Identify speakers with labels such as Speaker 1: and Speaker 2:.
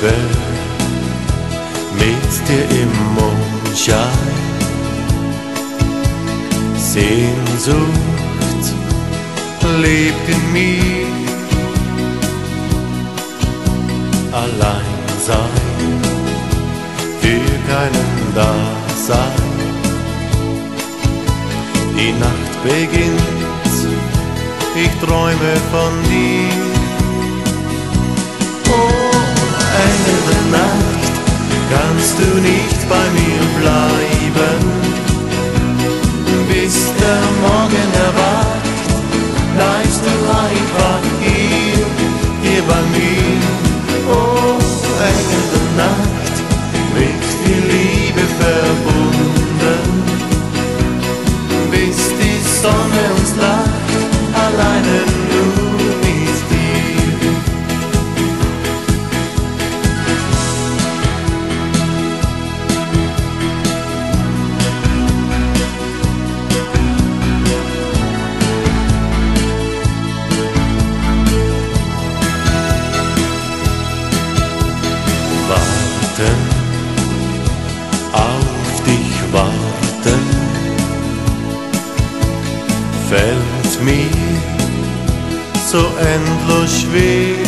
Speaker 1: Welt mit dir im Mondschein. Sehnsucht lebt in mir, allein sein, für keinen da sein. Die Nacht beginnt, ich träume von dir. Oh, Engel der Nacht, kannst du nicht bei mir bleiben? Bis der Morgen erwacht, bleibst du einfach hier bei mir. Oh, Engel der Nacht, mit viel Liebe verbunden, bis die Sonne uns lacht, alleine nur mit dir. Warten, auf dich warten, fällt mir so endlos schwer.